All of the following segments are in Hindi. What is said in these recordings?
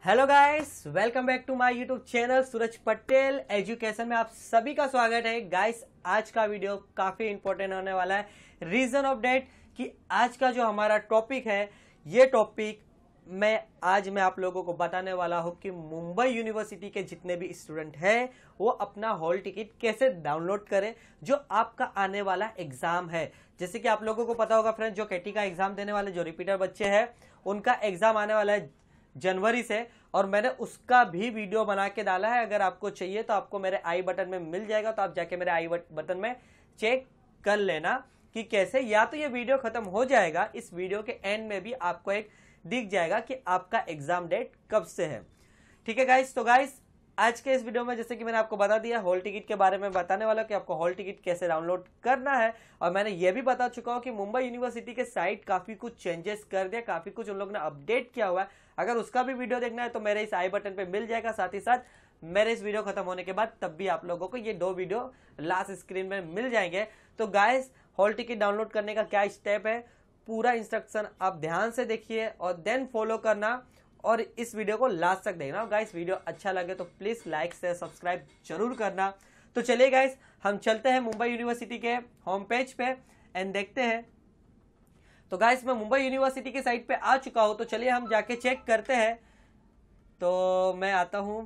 Hello guys, welcome back to my YouTube channel Suraj Patel education में आप सभी का स्वागत है। गाइस, आज का वीडियो काफी इंपॉर्टेंट होने वाला है। रीजन ऑफ डेट कि आज का जो हमारा टॉपिक है, ये टॉपिक मैं आप लोगों को बताने वाला हूं कि मुंबई यूनिवर्सिटी के जितने भी स्टूडेंट हैं वो अपना हॉल टिकट कैसे डाउनलोड करें जो आपका आने वाला एग्जाम है। जैसे कि आप लोगों को पता होगा फ्रेंड्स, जो केटी का एग्जाम देने वाले जो रिपीटर बच्चे हैं उनका एग्जाम आने वाला है जनवरी से, और मैंने उसका भी वीडियो बना के डाला है। अगर आपको चाहिए तो आपको मेरे आई बटन में मिल जाएगा, तो आप जाके मेरे आई बटन में चेक कर लेना कि कैसे, या तो ये वीडियो खत्म हो जाएगा, इस वीडियो के एंड में भी आपको एक दिख जाएगा कि आपका एग्जाम डेट कब से है। ठीक है गाइस, तो गाइस आज के इस वीडियो में जैसे कि मैंने आपको बता दिया, हॉल टिकट के बारे में बताने वाला कि आपको हॉल टिकट कैसे डाउनलोड करना है। और मैंने ये भी बता चुका हूं कि मुंबई यूनिवर्सिटी के साइट काफी कुछ चेंजेस कर दिया, काफी कुछ उन लोगों ने अपडेट किया हुआ है। अगर उसका भी वीडियो देखना है तो मेरे इस आई बटन पे मिल जाएगा, साथ ही साथ मेरे इस वीडियो खत्म होने के बाद तब भी आप लोगों को ये दो वीडियो लास्ट स्क्रीन में मिल जाएंगे। तो गाइस, हॉल टिकट डाउनलोड करने का क्या स्टेप है, पूरा इंस्ट्रक्शन आप ध्यान से देखिए और देन फॉलो करना, और इस वीडियो को लास्ट तक देखना। गाइस, वीडियो अच्छा लगे तो प्लीज लाइक शेयर सब्सक्राइब जरूर करना। तो चलिए गाइस, हम चलते हैं मुंबई यूनिवर्सिटी के होम पेज पे एंड देखते हैं। तो गाइस, मैं मुंबई यूनिवर्सिटी की साइट पे आ चुका हूं, तो चलिए हम जाके चेक करते हैं। तो मैं आता हूं,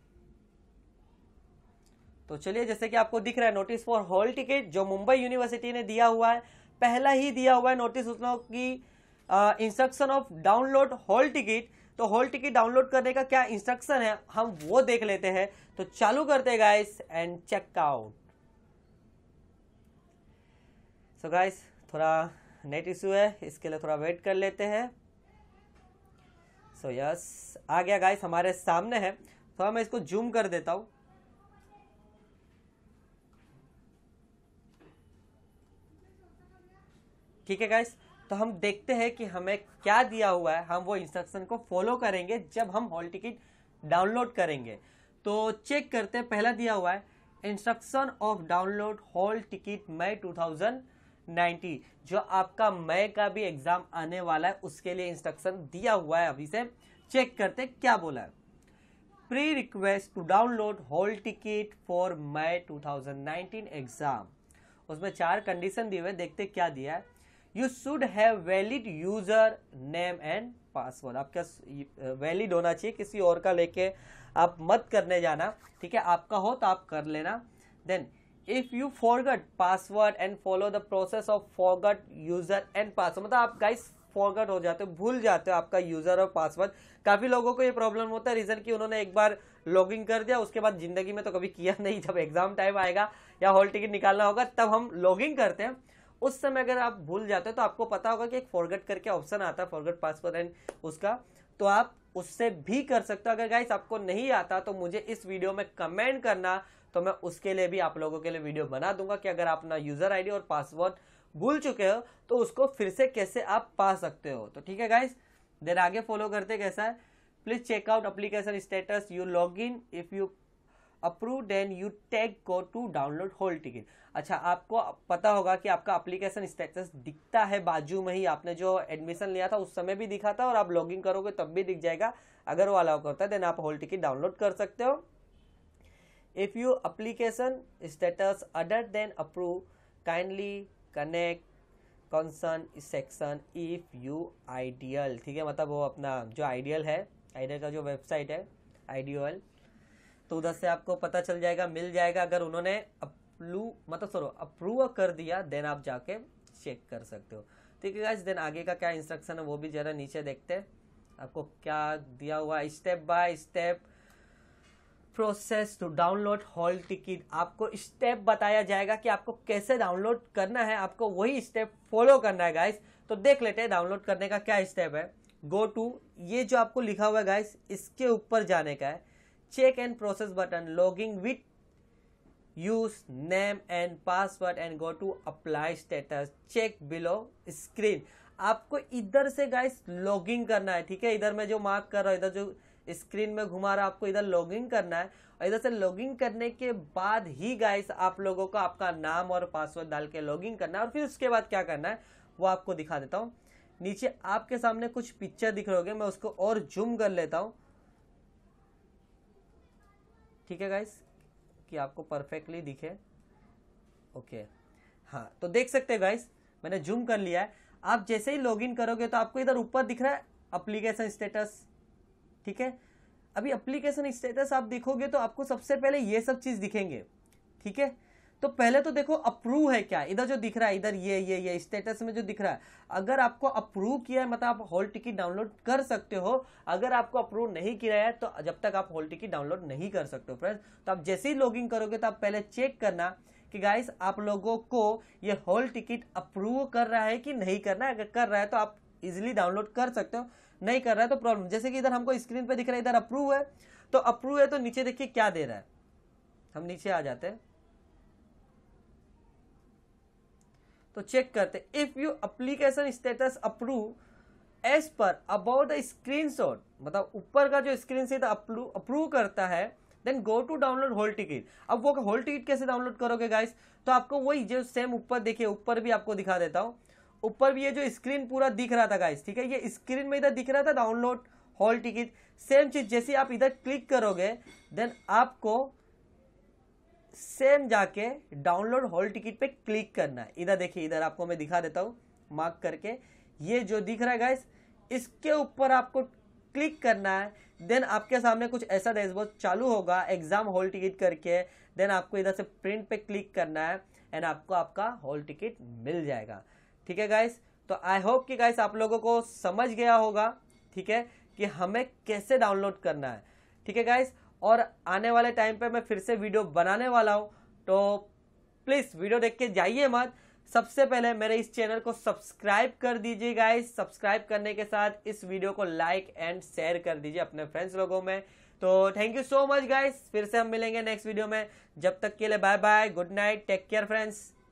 तो चलिए, जैसे कि आपको दिख रहा है नोटिस फॉर हॉल टिकट जो मुंबई यूनिवर्सिटी ने दिया हुआ है, पहला ही दिया हुआ है नोटिस उसमें की instruction of download hall ticket. तो हॉल टिकट डाउनलोड करने का क्या इंस्ट्रक्शन है हम वो देख लेते हैं। तो चालू करते हैं guys and check out. So guys, थोड़ा नेट इश्यू है, इसके लिए थोड़ा वेट कर लेते हैं। सो यस, आ गया गाइस, हमारे सामने है। थोड़ा मैं इसको जूम कर देता हूं। ठीक है गाइस, तो हम देखते हैं कि हमें क्या दिया हुआ है, हम वो इंस्ट्रक्शन को फॉलो करेंगे जब हम हॉल टिकट डाउनलोड करेंगे। तो चेक करते हैं, पहला दिया हुआ है instruction of download hall ticket May 2090, जो आपका मई का भी एग्जाम आने वाला है उसके लिए इंस्ट्रक्शन दिया हुआ है। अभी से चेक करते हैं क्या बोला है। Pre request to download hall ticket for May 2019 exam, उसमें 4 कंडीशन दिए हुए, देखते क्या दिया है। You should have valid user name and password, आपका वैलिड होना चाहिए, किसी और का लेके आप मत करने जाना। ठीक है, आपका हो तो आप कर लेना। Then if you forgot password and follow the process of forgot user and password, मतलब आप गाइस फॉरगट हो जाते हो, भूल जाते हो आपका यूजर और पासवर्ड। काफी लोगों को ये प्रॉब्लम होता है, रीजन कि उन्होंने एक बार लॉग इन कर दिया, उसके बाद जिंदगी में तो कभी किया नहीं। जब एग्जाम टाइम आएगा या हॉल टिकट निकालना होगा तब हम लॉग इन करते हैं, उस समय अगर आप भूल जाते हो तो आपको पता होगा कि एक फॉरगेट करके ऑप्शन आता है, फॉरगेट पासवर्ड एंड उसका, तो आप उससे भी कर सकते हो। अगर गाइस आपको नहीं आता तो मुझे इस वीडियो में कमेंट करना, तो मैं उसके लिए भी आप लोगों के लिए वीडियो बना दूंगा कि अगर आप अपना यूजर आईडी और पासवर्ड भूल चुके हो तो उसको फिर से कैसे आप पा सकते हो। तो ठीक है गाइस, देन आगे फॉलो करते कैसा है। Please check out application status, you log in, if you approve then you take go to download hall ticket. अच्छा, आपको पता होगा कि आपका एप्लीकेशन स्टेटस दिखता है बाजू में ही, आपने जो एडमिशन लिया था उस समय भी दिखा था और आप लॉगिन करोगे तब भी दिख जाएगा। अगर वो अलाउ करता है देन आप हॉल टिकट डाउनलोड कर सकते हो। If you application status other then approve kindly connect concern section if you ideal. ठीक है, मतलब वो अपना जो आइडियल है, आइडियल का जो वेबसाइट है आइडियल, तो उधर से आपको पता चल जाएगा, मिल जाएगा। अगर उन्होंने अप्रूव कर दिया देन आप जाके चेक कर सकते हो। ठीक है गाइस, देन आगे का क्या इंस्ट्रक्शन है वो भी जरा नीचे देखते हैं, आपको क्या दिया हुआ है। Step by step process to download hall ticket, आपको स्टेप बताया जाएगा कि आपको कैसे डाउनलोड करना है, आपको वही स्टेप फॉलो करना है गाइस। तो देख लेते हैं डाउनलोड करने का क्या स्टेप है। गो टू, ये जो आपको लिखा हुआ है गाइस, इसके ऊपर जाने का है। Check and process button, logging with use name and password and go to apply status, check below screen. आपको इधर से गाइस लॉगिन करना है। ठीक है, इधर मैं जो मार्क कर रहा हूं, इधर जो स्क्रीन में घुमा रहा, आपको इधर लॉगिन करना है, और इधर से लॉगिन करने के बाद ही गाइस आप लोगों को आपका नाम और पासवर्ड डाल के लॉगिन करना है। और फिर उसके बाद क्या करना है वो आपको दिखा देता हूं। नीचे आपके सामने कुछ पिक्चर दिख रहे होंगे, मैं उसको और जूम कर लेता हूं। ठीक है गाइस, कि आपको परफेक्टली दिखे। ओके, हाँ तो देख सकते हैं गाइस, मैंने जूम कर लिया है। आप जैसे ही लॉगिन करोगे तो आपको इधर ऊपर दिख रहा है एप्लीकेशन स्टेटस, ठीक है। अभी एप्लीकेशन स्टेटस आप देखोगे तो आपको सबसे पहले ये सब चीज दिखेंगे, ठीक है। तो पहले तो देखो अप्रूव है क्या, इधर जो दिख रहा है, इधर ये स्टेटस में जो दिख रहा है, अगर आपको अप्रूव किया है मतलब आप हॉल टिकट डाउनलोड कर सकते हो। अगर आपको अप्रूव नहीं किया है तो जब तक आप हॉल टिकट डाउनलोड नहीं कर सकते हो फ्रेंड्स। तो आप जैसे ही लॉगिन करोगे तो आप पहले चेक करना कि गाइस आप लोगों को ये हॉल टिकट अप्रूव कर रहा है कि नहीं करना है। अगर कर रहा है तो आप इजिली डाउनलोड कर सकते हो, नहीं कर रहा है तो प्रॉब्लम। जैसे कि इधर हमको स्क्रीन पे दिख रहा है इधर अप्रूव है, तो अप्रूव है तो नीचे देखिए क्या दे रहा है। हम नीचे आ जाते हैं तो चेक करते, if you application status approve as per about the screenshot, मतलब ऊपर का जो स्क्रीन से अप्रूव करता है, then go to download hall ticket. अब वो हॉल टिकट कैसे डाउनलोड करोगे गाइस, तो आपको वही जो सेम ऊपर देखिए, ऊपर भी आपको दिखा देता हूं, ऊपर भी ये जो स्क्रीन पूरा दिख रहा था गाइस, ठीक है, ये स्क्रीन में इधर दिख रहा था डाउनलोड हॉल टिकट। सेम चीज जैसे आप इधर क्लिक करोगे देन आपको सेम जाके डाउनलोड हॉल टिकट पे क्लिक करना है। इधर देखिए, इधर आपको मैं दिखा देता हूं मार्क करके, ये जो दिख रहा है गाइस, इसके ऊपर आपको क्लिक करना है। देन आपके सामने कुछ ऐसा डैशबोर्ड चालू होगा एग्जाम हॉल टिकट करके। देन आपको इधर से प्रिंट पे क्लिक करना है एंड आपको आपका हॉल टिकट मिल जाएगा, ठीक है गाइस। तो आई होप कि गाइस आप लोगों को समझ गया होगा, ठीक है, कि हमें कैसे डाउनलोड करना है, ठीक है गाइस। और आने वाले टाइम पे मैं फिर से वीडियो बनाने वाला हूं, तो प्लीज वीडियो देख के जाइए मत। सबसे पहले मेरे इस चैनल को सब्सक्राइब कर दीजिए गाइस। सब्सक्राइब करने के साथ इस वीडियो को लाइक एंड शेयर कर दीजिए अपने फ्रेंड्स लोगों में। तो thank you so much guys, फिर से हम मिलेंगे नेक्स्ट वीडियो में। जब तक के लिए bye bye, good night, take care friends.